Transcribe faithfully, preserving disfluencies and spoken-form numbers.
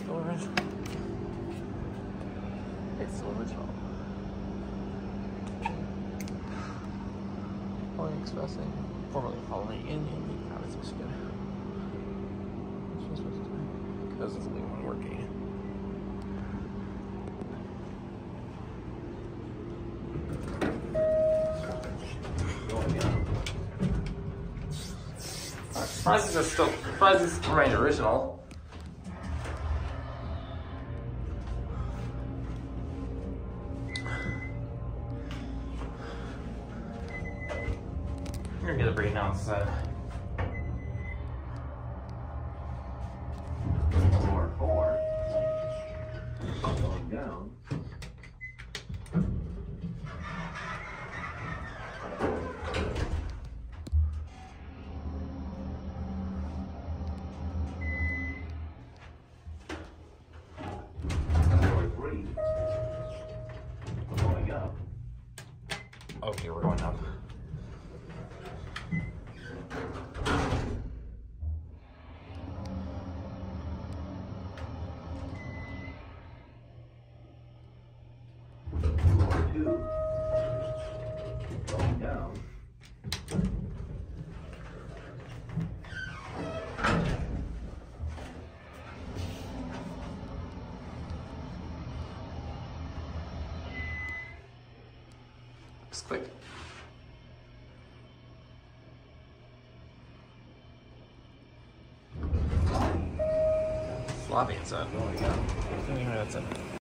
storage. It's the original. Only expressing, formerly formerly in Indian province, Michigan. Because it's the only one working. Surprises are still, surprises remain original. You're gonna get a break now instead. Four, four. Going down. Okay, we're going up. Two. Going down. It's quick. Sloppy inside. Going down. Anyway, that's it.